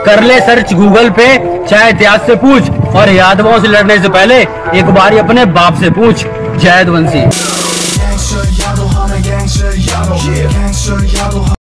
कर ले search Google पे, चाहे इतिहास से पूछ, और यादवों से लड़ने से पहले एक बार अपने बाप से पूछ। जय वंशी।